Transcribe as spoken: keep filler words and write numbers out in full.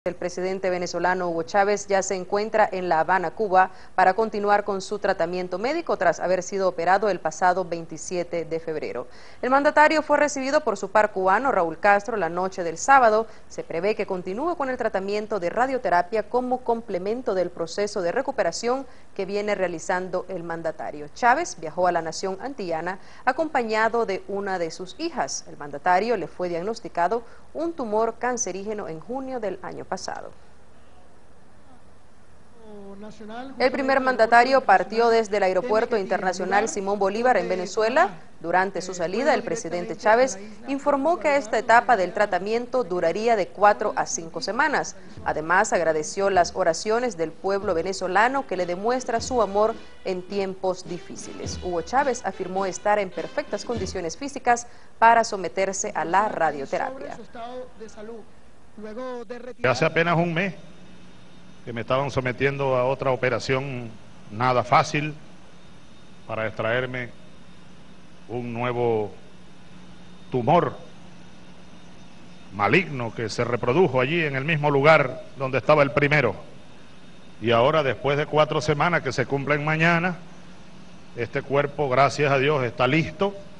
El presidente venezolano Hugo Chávez ya se encuentra en La Habana, Cuba, para continuar con su tratamiento médico tras haber sido operado el pasado veintisiete de febrero. El mandatario fue recibido por su par cubano, Raúl Castro, la noche del sábado. Se prevé que continúe con el tratamiento de radioterapia como complemento del proceso de recuperación que viene realizando el mandatario. Chávez viajó a la nación antillana acompañado de una de sus hijas. El mandatario le fue diagnosticado un tumor cancerígeno en junio del año pasado. El primer mandatario partió desde el Aeropuerto Internacional Simón Bolívar en Venezuela. Durante su salida, el presidente Chávez informó que esta etapa del tratamiento duraría de cuatro a cinco semanas. Además, agradeció las oraciones del pueblo venezolano que le demuestra su amor en tiempos difíciles. Hugo Chávez afirmó estar en perfectas condiciones físicas para someterse a la radioterapia. Hace apenas un mes que me estaban sometiendo a otra operación nada fácil para extraerme un nuevo tumor maligno que se reprodujo allí en el mismo lugar donde estaba el primero. Y ahora, después de cuatro semanas que se cumplen mañana, este cuerpo, gracias a Dios, está listo